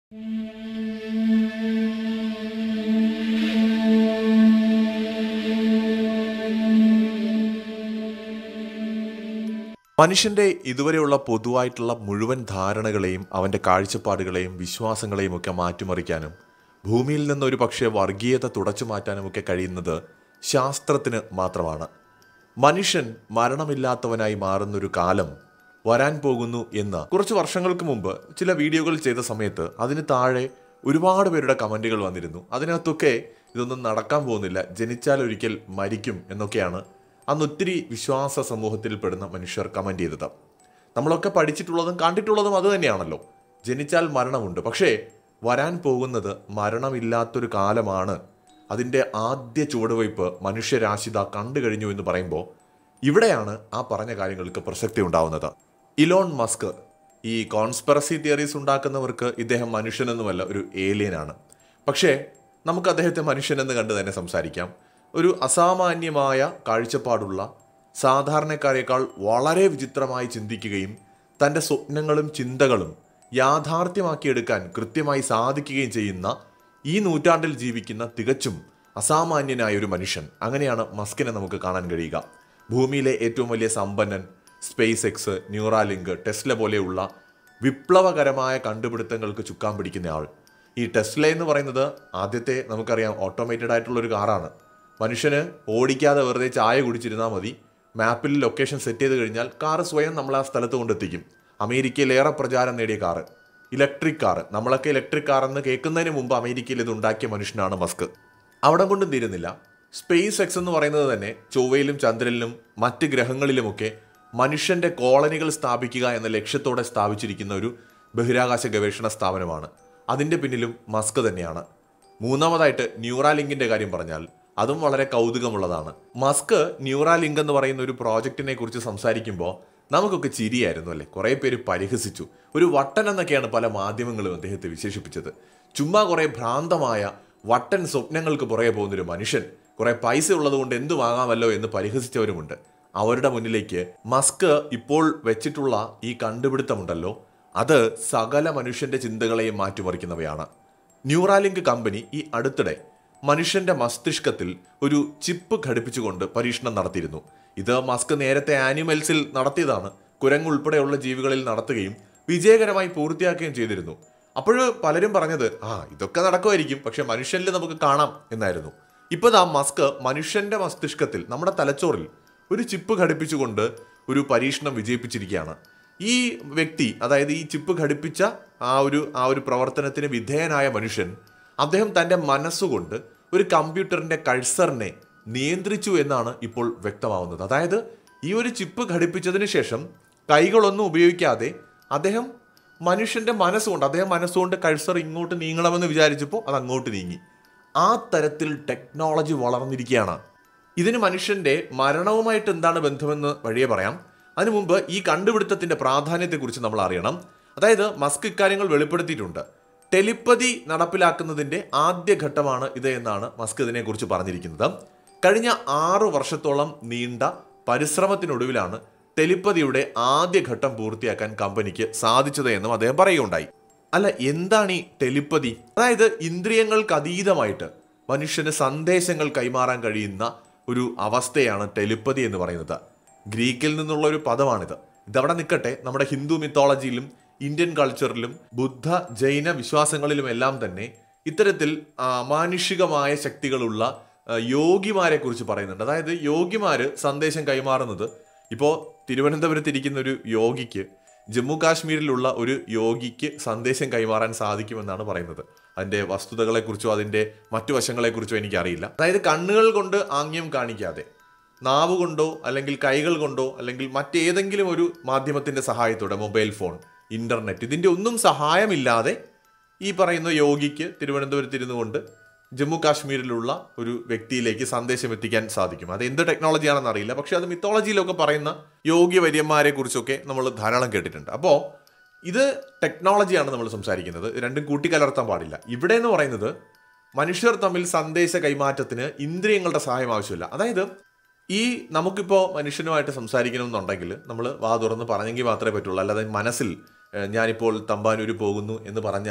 മനുഷ്യന്റെ ഇതുവരെയുള്ള പൊതുവായിട്ടുള്ള മുഴുവൻ ധാരണകളെയും അവന്റെ കാഴ്ചപ്പാടുകളെയും വിശ്വാസങ്ങളെയും ഒക്കെ മാറ്റിമറിക്കാനും ഭൂമിയിൽ നിന്ന് ഒരു പക്ഷേ വർഗീയത തുടച്ചു മാറ്റാനും ഒക്കെ കഴിയുന്നത് ശാസ്ത്രത്തിന് മാത്രമാണ്. മനുഷ്യൻ മരണമില്ലാത്തവനായി മാറുന്നൊരു കാലം വരാൻ പോകുന്നു എന്ന് കുറച്ച് വർഷങ്ങൾക്ക് മുമ്പ് ചില വീഡിയോകൾ ചെയ്ത സമയത്ത് അതിന് താഴെ ഒരുപാട് പേരുടെ കമൻറ്റുകൾ വന്നിരുന്നു. അതിനകത്തൊക്കെ ഇതൊന്നും നടക്കാൻ പോകുന്നില്ല, ജനിച്ചാൽ ഒരിക്കൽ മരിക്കും എന്നൊക്കെയാണ് അന്ന് ഒത്തിരി വിശ്വാസ സമൂഹത്തിൽ പെടുന്ന മനുഷ്യർ കമൻറ്റ് ചെയ്തത്. നമ്മളൊക്കെ പഠിച്ചിട്ടുള്ളതും കണ്ടിട്ടുള്ളതും അത് തന്നെയാണല്ലോ. ജനിച്ചാൽ മരണമുണ്ട്, പക്ഷേ വരാൻ പോകുന്നത് മരണമില്ലാത്തൊരു കാലമാണ്. അതിൻ്റെ ആദ്യ ചുവടുവയ്പ് മനുഷ്യരാശിത കണ്ടു കഴിഞ്ഞു എന്ന് പറയുമ്പോൾ ഇവിടെയാണ് ആ പറഞ്ഞ കാര്യങ്ങൾക്ക് പ്രസക്തി ഉണ്ടാവുന്നത്. ഇലോൺ മസ്ക്, ഈ കോൺസ്പിറസി തിയറീസ് ഉണ്ടാക്കുന്നവർക്ക് ഇദ്ദേഹം മനുഷ്യനൊന്നുമല്ല, ഒരു ഏലിയനാണ്. പക്ഷേ നമുക്ക് അദ്ദേഹത്തെ മനുഷ്യനെന്ന് കണ്ട് തന്നെ സംസാരിക്കാം. ഒരു അസാമാന്യമായ കാഴ്ചപ്പാടുള്ള, സാധാരണക്കാരേക്കാൾ വളരെ വിചിത്രമായി ചിന്തിക്കുകയും തൻ്റെ സ്വപ്നങ്ങളും ചിന്തകളും യാഥാർത്ഥ്യമാക്കിയെടുക്കാൻ കൃത്യമായി സാധിക്കുകയും ചെയ്യുന്ന ഈ നൂറ്റാണ്ടിൽ ജീവിക്കുന്ന തികച്ചും അസാമാന്യനായ ഒരു മനുഷ്യൻ. അങ്ങനെയാണ് മസ്കിനെ നമുക്ക് കാണാൻ കഴിയുക. ഭൂമിയിലെ ഏറ്റവും വലിയ സമ്പന്നൻ, സ്പേസ് എക്സ്, ന്യൂറാലിങ്ക്, ടെസ്ല പോലെയുള്ള വിപ്ലവകരമായ കണ്ടുപിടുത്തങ്ങൾക്ക് ചുക്കാൻ പിടിക്കുന്ന ആൾ. ഈ ടെസ്ല എന്ന് പറയുന്നത് ആദ്യത്തെ നമുക്കറിയാം ഓട്ടോമേറ്റഡ് ആയിട്ടുള്ളൊരു കാറാണ്. മനുഷ്യന് ഓടിക്കാതെ വെറുതെ ചായ കുടിച്ചിരുന്നാൽ മതി, മാപ്പിൽ ലൊക്കേഷൻ സെറ്റ് ചെയ്ത് കഴിഞ്ഞാൽ കാറ് സ്വയം നമ്മളെ ആ സ്ഥലത്ത് കൊണ്ടെത്തിക്കും. അമേരിക്കയിലേറെ പ്രചാരം നേടിയ കാറ്, ഇലക്ട്രിക് കാറ്. നമ്മളൊക്കെ ഇലക്ട്രിക് കാർ എന്ന് കേൾക്കുന്നതിന് മുമ്പ് അമേരിക്കയിൽ ഇത് ഉണ്ടാക്കിയ മനുഷ്യനാണ് മസ്ക്. അവിടെ കൊണ്ടും തീരുന്നില്ല. സ്പേസ് എക്സ് എന്ന് പറയുന്നത് തന്നെ ചൊവ്വയിലും ചന്ദ്രനിലും മറ്റ് ഗ്രഹങ്ങളിലുമൊക്കെ മനുഷ്യൻ്റെ കോളനികൾ സ്ഥാപിക്കുക എന്ന ലക്ഷ്യത്തോടെ സ്ഥാപിച്ചിരിക്കുന്ന ഒരു ബഹിരാകാശ ഗവേഷണ സ്ഥാപനമാണ്. അതിൻ്റെ പിന്നിലും മസ്ക് തന്നെയാണ്. മൂന്നാമതായിട്ട് ന്യൂറാലിങ്കിൻ്റെ കാര്യം പറഞ്ഞാൽ അതും വളരെ കൗതുകമുള്ളതാണ്. മസ്ക് ന്യൂറാലിങ്ക് എന്ന് പറയുന്ന ഒരു പ്രോജക്റ്റിനെ കുറിച്ച് സംസാരിക്കുമ്പോൾ നമുക്കൊക്കെ ചിരിയായിരുന്നു അല്ലേ. കുറേ പേര് പരിഹസിച്ചു. ഒരു വട്ടൻ എന്നൊക്കെയാണ് പല മാധ്യമങ്ങളും അദ്ദേഹത്തെ വിശേഷിപ്പിച്ചത്. ചുമ്മാ കുറേ ഭ്രാന്തമായ വട്ടൻ സ്വപ്നങ്ങൾക്ക് പുറകെ പോകുന്നൊരു മനുഷ്യൻ, കുറേ പൈസ ഉള്ളതുകൊണ്ട് എന്തു വാങ്ങാമല്ലോ എന്ന് പരിഹസിച്ചവരുമുണ്ട്. അവരുടെ മുന്നിലേക്ക് മസ്ക് ഇപ്പോൾ വെച്ചിട്ടുള്ള ഈ കണ്ടുപിടുത്തമുണ്ടല്ലോ, അത് സകല മനുഷ്യന്റെ ചിന്തകളെയും മാറ്റിമറിക്കുന്നവയാണ്. ന്യൂറാലിങ്ക് കമ്പനി ഈ അടുത്തിടെ മനുഷ്യന്റെ മസ്തിഷ്കത്തിൽ ഒരു ചിപ്പ് ഘടിപ്പിച്ചുകൊണ്ട് പരീക്ഷണം നടത്തിയിരുന്നു. ഇത് മസ്ക് നേരത്തെ ആനിമൽസിൽ നടത്തിയതാണ്. കുരങ്ങുൾപ്പെടെയുള്ള ജീവികളിൽ നടത്തുകയും വിജയകരമായി പൂർത്തിയാക്കുകയും ചെയ്തിരുന്നു. അപ്പോൾ പലരും പറഞ്ഞത് ഇതൊക്കെ നടക്കുമായിരിക്കും, പക്ഷെ മനുഷ്യനിൽ നമുക്ക് കാണാം എന്നായിരുന്നു. ഇപ്പോൾ മസ്ക് മനുഷ്യന്റെ മസ്തിഷ്കത്തിൽ, നമ്മുടെ തലച്ചോറിൽ ഒരു ചിപ്പ് ഘടിപ്പിച്ചുകൊണ്ട് ഒരു പരീക്ഷണം വിജയിപ്പിച്ചിരിക്കുകയാണ്. ഈ വ്യക്തി, അതായത് ഈ ചിപ്പ് ഘടിപ്പിച്ച ആ ഒരു പ്രവർത്തനത്തിന് വിധേയനായ മനുഷ്യൻ, അദ്ദേഹം തൻ്റെ മനസ്സുകൊണ്ട് ഒരു കമ്പ്യൂട്ടറിൻ്റെ കഴ്സറിനെ നിയന്ത്രിച്ചു എന്നാണ് ഇപ്പോൾ വ്യക്തമാവുന്നത്. അതായത് ഈ ഒരു ചിപ്പ് ഘടിപ്പിച്ചതിന് ശേഷം കൈകളൊന്നും ഉപയോഗിക്കാതെ അദ്ദേഹം മനസ്സുകൊണ്ട് കഴ്സർ ഇങ്ങോട്ട് നീങ്ങണമെന്ന് വിചാരിച്ചപ്പോൾ അത് അങ്ങോട്ട് നീങ്ങി. ആ തരത്തിൽ ടെക്നോളജി വളർന്നിരിക്കുകയാണ്. ഇതിന് മനുഷ്യൻ്റെ മരണവുമായിട്ട് എന്താണ് ബന്ധമെന്ന് വഴിയെ പറയാം. അതിനു മുമ്പ് ഈ കണ്ടുപിടുത്തത്തിൻ്റെ പ്രാധാന്യത്തെക്കുറിച്ച് നമ്മൾ അറിയണം. അതായത് മസ്ക് ഇക്കാര്യങ്ങൾ വെളിപ്പെടുത്തിയിട്ടുണ്ട്. ടെലിപ്പതി നടപ്പിലാക്കുന്നതിൻ്റെ ആദ്യ ഘട്ടമാണ് ഇത് എന്നാണ് മസ്ക് ഇതിനെക്കുറിച്ച് പറഞ്ഞിരിക്കുന്നത്. കഴിഞ്ഞ 6 വർഷത്തോളം നീണ്ട പരിശ്രമത്തിനൊടുവിലാണ് ടെലിപ്പതിയുടെ ആദ്യ ഘട്ടം പൂർത്തിയാക്കാൻ കമ്പനിക്ക് സാധിച്ചത് എന്നും അദ്ദേഹം പറയുകയുണ്ടായി. അല്ല, എന്താണ് ഈ ടെലിപ്പതി? അതായത് ഇന്ദ്രിയങ്ങൾക്ക് അതീതമായിട്ട് മനുഷ്യന് സന്ദേശങ്ങൾ കൈമാറാൻ കഴിയുന്ന ഒരു അവസ്ഥയാണ് ടെലിപ്പതി എന്ന് പറയുന്നത്. ഗ്രീക്കിൽ നിന്നുള്ള ഒരു പദമാണിത്. ഇതവിടെ നിൽക്കട്ടെ, നമ്മുടെ ഹിന്ദു മിത്തോളജിയിലും ഇന്ത്യൻ കൾച്ചറിലും ബുദ്ധ ജൈന വിശ്വാസങ്ങളിലും എല്ലാം തന്നെ ഇത്തരത്തിൽ അമാനുഷികമായ ശക്തികളുള്ള യോഗിമാരെ കുറിച്ച് പറയുന്നുണ്ട്. അതായത് യോഗിമാര് സന്ദേശം കൈമാറുന്നത്, ഇപ്പോൾ തിരുവനന്തപുരത്ത് ഇരിക്കുന്ന ഒരു യോഗിക്ക് ജമ്മു കാശ്മീരിലുള്ള ഒരു യോഗിക്ക് സന്ദേശം കൈമാറാൻ സാധിക്കുമെന്നാണ് പറയുന്നത്. അതിൻ്റെ വസ്തുതകളെക്കുറിച്ചോ അതിൻ്റെ മറ്റു വശങ്ങളെക്കുറിച്ചോ എനിക്കറിയില്ല. അതായത് കണ്ണുകൾ കൊണ്ട് ആംഗ്യം കാണിക്കാതെ, നാവ് കൊണ്ടോ അല്ലെങ്കിൽ കൈകൾ കൊണ്ടോ അല്ലെങ്കിൽ മറ്റേതെങ്കിലും ഒരു മാധ്യമത്തിൻ്റെ സഹായത്തോടെ, മൊബൈൽ ഫോൺ, ഇൻ്റർനെറ്റ്, ഇതിൻ്റെ ഒന്നും സഹായമില്ലാതെ ഈ പറയുന്ന യോഗിക്ക് തിരുവനന്തപുരത്തിരുന്നു കൊണ്ട് ജമ്മു കാശ്മീരിലുള്ള ഒരു വ്യക്തിയിലേക്ക് സന്ദേശം എത്തിക്കാൻ സാധിക്കും. അത് എന്ത് ടെക്നോളജിയാണെന്ന് അറിയില്ല, പക്ഷെ അത് മിത്തോളജിയിലൊക്കെ പറയുന്ന യോഗി വര്യന്മാരെ കുറിച്ചൊക്കെ നമ്മൾ ധാരാളം കേട്ടിട്ടുണ്ട്. അപ്പോൾ ഇത് ടെക്നോളജിയാണ് നമ്മൾ സംസാരിക്കുന്നത്. രണ്ടും കൂട്ടിക്കലർത്താൻ പാടില്ല. ഇവിടെ എന്ന് പറയുന്നത് മനുഷ്യർ തമ്മിൽ സന്ദേശ കൈമാറ്റത്തിന് ഇന്ദ്രിയങ്ങളുടെ സഹായം ആവശ്യമില്ല. അതായത് ഈ നമുക്കിപ്പോൾ മനുഷ്യനുമായിട്ട് സംസാരിക്കണമെന്നുണ്ടെങ്കിൽ നമ്മൾ വാ തുറന്ന് പറഞ്ഞെങ്കിൽ മാത്രമേ പറ്റുള്ളൂ. അല്ലാതെ മനസ്സിൽ ഞാനിപ്പോൾ തമ്പാനൂർ പോകുന്നു എന്ന് പറഞ്ഞാൽ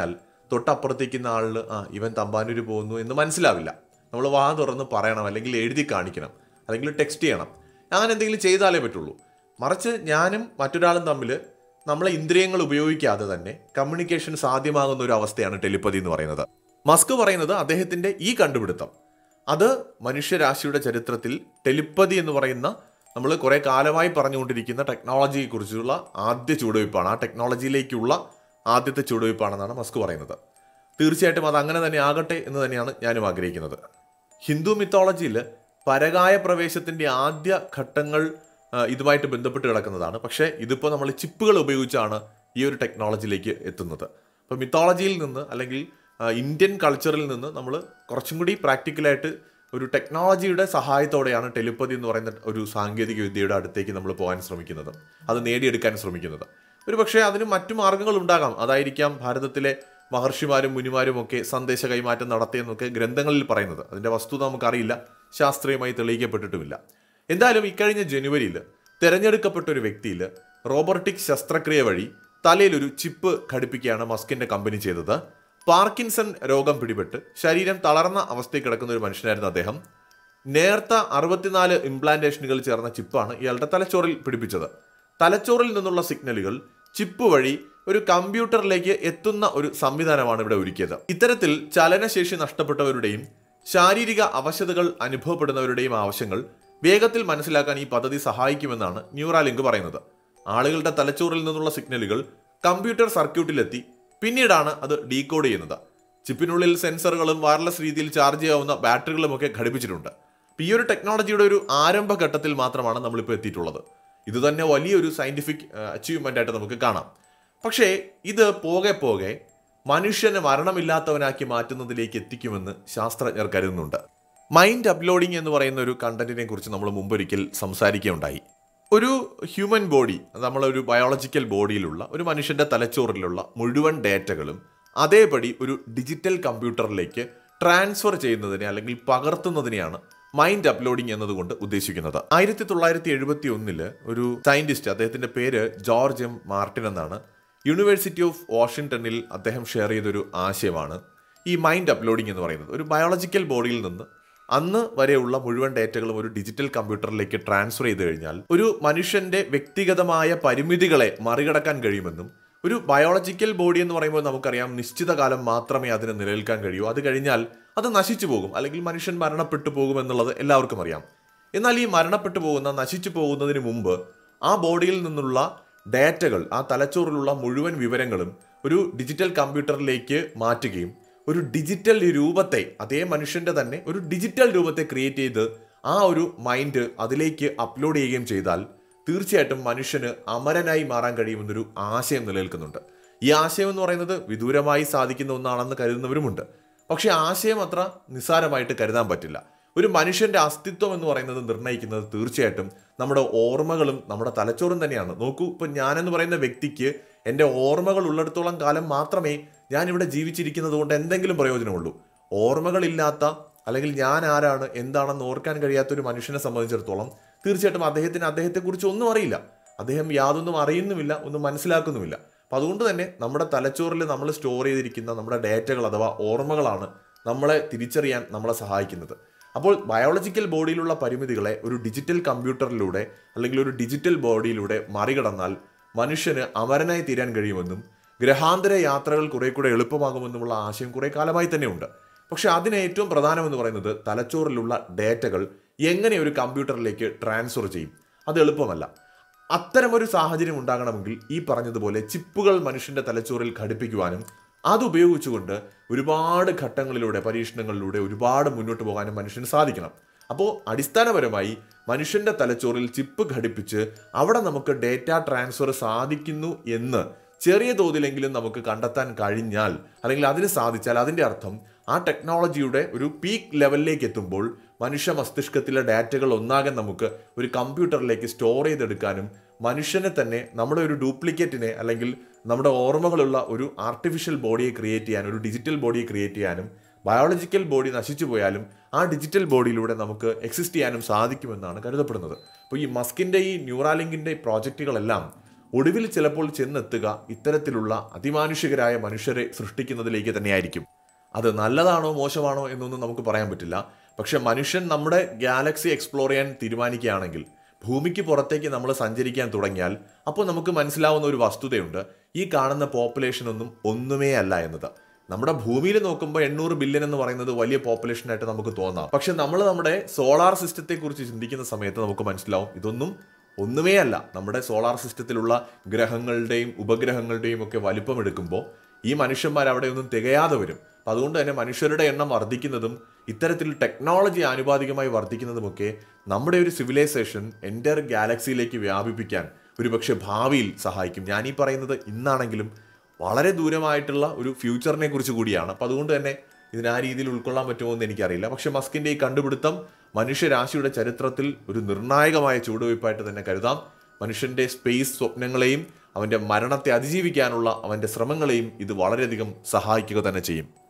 തൊട്ടപ്പുറത്തേക്കുന്ന ആളിന് ഇവൻ തമ്പാനൂർ പോകുന്നു എന്ന് മനസ്സിലാവില്ല. നമ്മൾ വാ തുറന്ന് പറയണം, അല്ലെങ്കിൽ എഴുതി കാണിക്കണം, അല്ലെങ്കിൽ ടെക്സ്റ്റ് ചെയ്യണം. അങ്ങനെ എന്തെങ്കിലും ചെയ്താലേ പറ്റുള്ളൂ. മറിച്ച് ഞാനും മറ്റൊരാളും തമ്മിൽ നമ്മളെ ഇന്ദ്രിയങ്ങൾ ഉപയോഗിക്കാതെ തന്നെ കമ്മ്യൂണിക്കേഷൻ സാധ്യമാകുന്ന ഒരു അവസ്ഥയാണ് ടെലിപ്പതി എന്ന് പറയുന്നത്. മസ്ക് പറയുന്നത് അദ്ദേഹത്തിൻ്റെ ഈ കണ്ടുപിടുത്തം അത് മനുഷ്യരാശിയുടെ ചരിത്രത്തിൽ ടെലിപ്പതി എന്ന് പറയുന്ന നമ്മൾ കുറേ കാലമായി പറഞ്ഞുകൊണ്ടിരിക്കുന്ന ടെക്നോളജിയെക്കുറിച്ചുള്ള ആദ്യ ചുവടുവയ്പ്പാണ്. ആ ടെക്നോളജിയിലേക്കുള്ള ആദ്യത്തെ ചുവടുവയ്പ്പാണെന്നാണ് മസ്ക് പറയുന്നത്. തീർച്ചയായിട്ടും അത് അങ്ങനെ തന്നെ ആകട്ടെ എന്ന് തന്നെയാണ് ഞാനും ആഗ്രഹിക്കുന്നത്. ഹിന്ദു മിത്തോളജിയിൽ പരകായ പ്രവേശത്തിൻ്റെ ആദ്യ ഘട്ടങ്ങൾ ഇതുമായിട്ട് ബന്ധപ്പെട്ട് കിടക്കുന്നതാണ്. പക്ഷേ ഇതിപ്പോൾ നമ്മൾ ചിപ്പുകൾ ഉപയോഗിച്ചാണ് ഈ ഒരു ടെക്നോളജിയിലേക്ക് എത്തുന്നത്. അപ്പോൾ മിത്തോളജിയിൽ നിന്ന് അല്ലെങ്കിൽ ഇന്ത്യൻ കൾച്ചറിൽ നിന്ന് നമ്മൾ കുറച്ചും കൂടി പ്രാക്ടിക്കലായിട്ട് ഒരു ടെക്നോളജിയുടെ സഹായത്തോടെയാണ് ടെലിപ്പതി എന്ന് പറയുന്ന ഒരു സാങ്കേതിക വിദ്യയുടെ അടുത്തേക്ക് നമ്മൾ പോകാൻ ശ്രമിക്കുന്നത്, അത് നേടിയെടുക്കാൻ ശ്രമിക്കുന്നത്. ഒരു പക്ഷേ അതിന് മറ്റു മാർഗങ്ങൾ ഉണ്ടാകാം. അതായിരിക്കാം ഭാരതത്തിലെ മഹർഷിമാരും മുനിമാരും ഒക്കെ സന്ദേശ കൈമാറ്റം നടത്തിയെന്നൊക്കെ ഗ്രന്ഥങ്ങളിൽ പറയുന്നത്. അതിൻ്റെ വസ്തുത നമുക്കറിയില്ല, ശാസ്ത്രീയമായി തെളിയിക്കപ്പെട്ടിട്ടുമില്ല. എന്തായാലും ഇക്കഴിഞ്ഞ ജനുവരിയിൽ തിരഞ്ഞെടുക്കപ്പെട്ട ഒരു വ്യക്തിയിൽ റോബോട്ടിക് ശസ്ത്രക്രിയ വഴി തലയിലൊരു ചിപ്പ് ഘടിപ്പിക്കുകയാണ് മസ്കിൻ്റെ കമ്പനി ചെയ്തത്. പാർക്കിൻസൺ രോഗം പിടിപെട്ട് ശരീരം തളർന്ന അവസ്ഥയിൽ കിടക്കുന്ന ഒരു മനുഷ്യനായിരുന്നു അദ്ദേഹം. നേർത്ത 64 ഇംപ്ലാന്റേഷനുകൾ ചേർന്ന ചിപ്പാണ് ഇയാളുടെ തലച്ചോറിൽ പിടിപ്പിച്ചത്. തലച്ചോറിൽ നിന്നുള്ള സിഗ്നലുകൾ ചിപ്പ് വഴി ഒരു കമ്പ്യൂട്ടറിലേക്ക് എത്തുന്ന ഒരു സംവിധാനമാണ് ഇവിടെ ഒരുക്കിയത്. ഇത്തരത്തിൽ ചലനശേഷി നഷ്ടപ്പെട്ടവരുടെയും ശാരീരിക അവശതകൾ അനുഭവപ്പെടുന്നവരുടെയും ആവശ്യങ്ങൾ വേഗത്തിൽ മനസ്സിലാക്കാൻ ഈ പദ്ധതി സഹായിക്കുമെന്നാണ് ന്യൂറാലിങ്ക് പറയുന്നത്. ആളുകളുടെ തലച്ചോറിൽ നിന്നുള്ള സിഗ്നലുകൾ കമ്പ്യൂട്ടർ സർക്യൂട്ടിലെത്തി പിന്നീടാണ് അത് ഡീകോഡ് ചെയ്യുന്നത്. ചിപ്പിനുള്ളിൽ സെൻസറുകളും വയർലെസ് രീതിയിൽ ചാർജ് ചെയ്യാവുന്ന ബാറ്ററികളും ഒക്കെ ഘടിപ്പിച്ചിട്ടുണ്ട്. ഈ ഒരു ടെക്നോളജിയുടെ ഒരു ആരംഭഘട്ടത്തിൽ മാത്രമാണ് നമ്മളിപ്പോൾ എത്തിയിട്ടുള്ളത്. ഇത് തന്നെ വലിയൊരു സയന്റിഫിക് അച്ചീവ്മെന്റ് ആയിട്ട് നമുക്ക് കാണാം. പക്ഷേ ഇത് പോകെ പോകെ മനുഷ്യനെ മരണമില്ലാത്തവനാക്കി മാറ്റുന്നതിലേക്ക് എത്തിക്കുമെന്ന് ശാസ്ത്രജ്ഞർ കരുതുന്നുണ്ട്. മൈൻഡ് അപ്ലോഡിംഗ് എന്ന് പറയുന്ന ഒരു കണ്ടന്റിനെ കുറിച്ച് നമ്മൾ മുമ്പൊരിക്കൽ സംസാരിക്കുകയുണ്ടായി. ഒരു ഹ്യൂമൻ ബോഡി, നമ്മളൊരു ബയോളജിക്കൽ ബോഡിയിലുള്ള ഒരു മനുഷ്യൻ്റെ തലച്ചോറിലുള്ള മുഴുവൻ ഡേറ്റകളും അതേപടി ഒരു ഡിജിറ്റൽ കമ്പ്യൂട്ടറിലേക്ക് ട്രാൻസ്ഫർ ചെയ്യുന്നതിനെ അല്ലെങ്കിൽ പകർത്തുന്നതിനെയാണ് മൈൻഡ് അപ്ലോഡിംഗ് എന്നതുകൊണ്ട് ഉദ്ദേശിക്കുന്നത്. 1971 ഒരു സയന്റിസ്റ്റ്, അദ്ദേഹത്തിൻ്റെ പേര് ജോർജ് എം മാർട്ടിൻ എന്നാണ്, യൂണിവേഴ്സിറ്റി ഓഫ് വാഷിങ്ടണിൽ അദ്ദേഹം ഷെയർ ചെയ്തൊരു ആശയമാണ് ഈ മൈൻഡ് അപ്ലോഡിംഗ് എന്ന് പറയുന്നത്. ഒരു ബയോളജിക്കൽ ബോഡിയിൽ നിന്ന് അന്ന് വരെയുള്ള മുഴുവൻ ഡേറ്റകളും ഒരു ഡിജിറ്റൽ കമ്പ്യൂട്ടറിലേക്ക് ട്രാൻസ്ഫർ ചെയ്ത് കഴിഞ്ഞാൽ ഒരു മനുഷ്യന്റെ വ്യക്തിഗതമായ പരിമിതികളെ മറികടക്കാൻ കഴിയുമെന്നും, ഒരു ബയോളജിക്കൽ ബോഡി എന്ന് പറയുമ്പോൾ നമുക്കറിയാം നിശ്ചിത കാലം മാത്രമേ അതിന് നിലനിൽക്കാൻ കഴിയൂ, അത് കഴിഞ്ഞാൽ അത് നശിച്ചു പോകും, അല്ലെങ്കിൽ മനുഷ്യൻ മരണപ്പെട്ടു പോകുമെന്നുള്ളത് എല്ലാവർക്കും അറിയാം. എന്നാൽ ഈ മരണപ്പെട്ടു പോകുന്ന, നശിച്ചു പോകുന്നതിന് മുമ്പ് ആ ബോഡിയിൽ നിന്നുള്ള ഡേറ്റകൾ, ആ തലച്ചോറിലുള്ള മുഴുവൻ വിവരങ്ങളും ഒരു ഡിജിറ്റൽ കമ്പ്യൂട്ടറിലേക്ക് മാറ്റുകയും ഒരു ഡിജിറ്റൽ രൂപത്തെ, അതേ മനുഷ്യന്റെ തന്നെ ഒരു ഡിജിറ്റൽ രൂപത്തെ ക്രിയേറ്റ് ചെയ്ത് ആ ഒരു മൈൻഡ് അതിലേക്ക് അപ്ലോഡ് ചെയ്യുകയും ചെയ്താൽ തീർച്ചയായിട്ടും മനുഷ്യന് അമരനായി മാറാൻ കഴിയുമെന്നൊരു ആശയം നിലനിൽക്കുന്നുണ്ട്. ഈ ആശയം എന്ന് പറയുന്നത് വിദൂരമായി സാധിക്കുന്ന ഒന്നാണെന്ന് കരുതുന്നവരുമുണ്ട്. പക്ഷെ ആശയം അത്ര നിസ്സാരമായിട്ട് കരുതാൻ പറ്റില്ല. ഒരു മനുഷ്യന്റെ അസ്തിത്വം എന്ന് പറയുന്നത് നിർണ്ണയിക്കുന്നത് തീർച്ചയായിട്ടും നമ്മുടെ ഓർമ്മകളും നമ്മുടെ തലച്ചോറും തന്നെയാണ്. നോക്കൂ, ഇപ്പം ഞാനെന്ന് പറയുന്ന വ്യക്തിക്ക് എൻ്റെ ഓർമ്മകൾ ഉള്ളിടത്തോളം കാലം മാത്രമേ ഞാനിവിടെ ജീവിച്ചിരിക്കുന്നത് കൊണ്ട് എന്തെങ്കിലും പ്രയോജനമുള്ളൂ. ഓർമ്മകളില്ലാത്ത, അല്ലെങ്കിൽ ഞാൻ ആരാണ് എന്താണെന്ന് ഓർക്കാൻ കഴിയാത്തൊരു മനുഷ്യനെ സംബന്ധിച്ചിടത്തോളം തീർച്ചയായിട്ടും അദ്ദേഹത്തെക്കുറിച്ച് ഒന്നും അറിയില്ല. അദ്ദേഹം യാതൊന്നും അറിയുന്നുമില്ല, ഒന്നും മനസ്സിലാക്കുന്നുമില്ല. അപ്പം അതുകൊണ്ട് തന്നെ നമ്മുടെ തലച്ചോറിൽ നമ്മൾ സ്റ്റോർ ചെയ്തിരിക്കുന്ന നമ്മുടെ ഡേറ്റകൾ അഥവാ ഓർമ്മകളാണ് നമ്മളെ തിരിച്ചറിയാൻ നമ്മളെ സഹായിക്കുന്നത്. അപ്പോൾ ബയോളജിക്കൽ ബോഡിയിലുള്ള പരിമിതികളെ ഒരു ഡിജിറ്റൽ കമ്പ്യൂട്ടറിലൂടെ അല്ലെങ്കിൽ ഒരു ഡിജിറ്റൽ ബോഡിയിലൂടെ മറികടന്നാൽ മനുഷ്യന് അമരനായി തീരാൻ കഴിയുമെന്നും ഗ്രഹാന്തര യാത്രകൾ കുറെ കൂടെ എളുപ്പമാകുമെന്നുമുള്ള ആശയം കുറെ കാലമായി തന്നെ ഉണ്ട്. പക്ഷെ അതിന് ഏറ്റവും പ്രധാനമെന്ന് പറയുന്നത് തലച്ചോറിലുള്ള ഡേറ്റകൾ എങ്ങനെ ഒരു കമ്പ്യൂട്ടറിലേക്ക് ട്രാൻസ്ഫർ ചെയ്യും, അത് എളുപ്പമല്ല. അത്തരമൊരു സാഹചര്യം ഉണ്ടാകണമെങ്കിൽ ഈ പറഞ്ഞതുപോലെ ചിപ്പുകൾ മനുഷ്യന്റെ തലച്ചോറിൽ ഘടിപ്പിക്കുവാനും അതുപയോഗിച്ചുകൊണ്ട് ഒരുപാട് ഘട്ടങ്ങളിലൂടെ, പരീക്ഷണങ്ങളിലൂടെ ഒരുപാട് മുന്നോട്ട് പോകാനും മനുഷ്യന് സാധിക്കണം. അപ്പോൾ അടിസ്ഥാനപരമായി മനുഷ്യന്റെ തലച്ചോറിൽ ചിപ്പ് ഘടിപ്പിച്ച് അവിടെ നമുക്ക് ഡേറ്റ ട്രാൻസ്ഫർ സാധിക്കുന്നു എന്ന് ചെറിയ തോതിലെങ്കിലും നമുക്ക് കണ്ടെത്താൻ കഴിഞ്ഞാൽ, അല്ലെങ്കിൽ അതിന് സാധിച്ചാൽ, അതിൻ്റെ അർത്ഥം ആ ടെക്നോളജിയുടെ ഒരു പീക്ക് ലെവലിലേക്ക് എത്തുമ്പോൾ മനുഷ്യ മസ്തിഷ്കത്തിലെ ഡാറ്റകൾ ഒന്നാകെ നമുക്ക് ഒരു കമ്പ്യൂട്ടറിലേക്ക് സ്റ്റോർ ചെയ്തെടുക്കാനും മനുഷ്യനെ തന്നെ, നമ്മുടെ ഒരു ഡ്യൂപ്ലിക്കേറ്റിനെ അല്ലെങ്കിൽ നമ്മുടെ ഓർമ്മകളുള്ള ഒരു ആർട്ടിഫിഷ്യൽ ബോഡിയെ ക്രിയേറ്റ് ചെയ്യാനും, ഒരു ഡിജിറ്റൽ ബോഡിയെ ക്രിയേറ്റ് ചെയ്യാനും, ബയോളജിക്കൽ ബോഡി നശിച്ചു പോയാലും ആ ഡിജിറ്റൽ ബോഡിയിലൂടെ നമുക്ക് എക്സിസ്റ്റ് ചെയ്യാനും സാധിക്കുമെന്നാണ് കരുതപ്പെടുന്നത്. അപ്പോൾ ഈ മസ്കിൻ്റെ ഈ ന്യൂറാലിങ്കിൻ്റെ പ്രോജക്റ്റുകളെല്ലാം ഒടുവിൽ ചിലപ്പോൾ ചെന്നെത്തുക ഇത്തരത്തിലുള്ള അതിമാനുഷികരായ മനുഷ്യരെ സൃഷ്ടിക്കുന്നതിലേക്ക് തന്നെയായിരിക്കും. അത് നല്ലതാണോ മോശമാണോ എന്നൊന്നും നമുക്ക് പറയാൻ പറ്റില്ല. പക്ഷെ മനുഷ്യൻ നമ്മുടെ ഗാലക്സി എക്സ്പ്ലോർ ചെയ്യാൻ തീരുമാനിക്കുകയാണെങ്കിൽ, ഭൂമിക്ക് പുറത്തേക്ക് നമ്മൾ സഞ്ചരിക്കാൻ തുടങ്ങിയാൽ, അപ്പോൾ നമുക്ക് മനസ്സിലാവുന്ന ഒരു വസ്തുതയുണ്ട്. ഈ കാണുന്ന പോപ്പുലേഷൻ ഒന്നുമേ അല്ല എന്നത്. നമ്മുടെ ഭൂമിയിൽ നോക്കുമ്പോൾ 800 ബില്യൺ എന്ന് പറയുന്നത് വലിയ പോപ്പുലേഷനായിട്ട് നമുക്ക് തോന്നാം. പക്ഷെ നമ്മൾ നമ്മുടെ സോളാർ സിസ്റ്റത്തെ കുറിച്ച് ചിന്തിക്കുന്ന സമയത്ത് നമുക്ക് മനസ്സിലാവും ഒന്നുമേ അല്ല. നമ്മുടെ സോളാർ സിസ്റ്റത്തിലുള്ള ഗ്രഹങ്ങളുടെയും ഉപഗ്രഹങ്ങളുടെയും ഒക്കെ വലിപ്പം എടുക്കുമ്പോൾ ഈ മനുഷ്യന്മാർ അവിടെ ഒന്നും തികയാതെ വരും. അപ്പം അതുകൊണ്ട് തന്നെ മനുഷ്യരുടെ എണ്ണം വർദ്ധിക്കുന്നതും ഇത്തരത്തിൽ ടെക്നോളജി ആനുപാതികമായി വർദ്ധിക്കുന്നതുമൊക്കെ നമ്മുടെ ഒരു സിവിലൈസേഷൻ എൻ്റർ ഗാലക്സിയിലേക്ക് വ്യാപിപ്പിക്കാൻ ഒരുപക്ഷെ ഭാവിയിൽ സഹായിക്കും. ഞാനീ പറയുന്നത് ഇന്നാണെങ്കിലും വളരെ ദൂരമായിട്ടുള്ള ഒരു ഫ്യൂച്ചറിനെ കുറിച്ച് കൂടിയാണ്. അപ്പം അതുകൊണ്ട് തന്നെ ഇതിന് ആ രീതിയിൽ ഉൾക്കൊള്ളാൻ പറ്റുമോ എന്ന് എനിക്കറിയില്ല. പക്ഷെ മസ്കിൻ്റെ ഈ കണ്ടുപിടുത്തം മനുഷ്യരാശിയുടെ ചരിത്രത്തിൽ ഒരു നിർണായകമായ ചുവടുവയ്പായിട്ട് തന്നെ കരുതാം. മനുഷ്യൻ്റെ സ്പേസ് സ്വപ്നങ്ങളെയും അവൻ്റെ മരണത്തെ അതിജീവിക്കാനുള്ള അവൻ്റെ ശ്രമങ്ങളെയും ഇത് വളരെയധികം സഹായിക്കുക തന്നെ ചെയ്യും.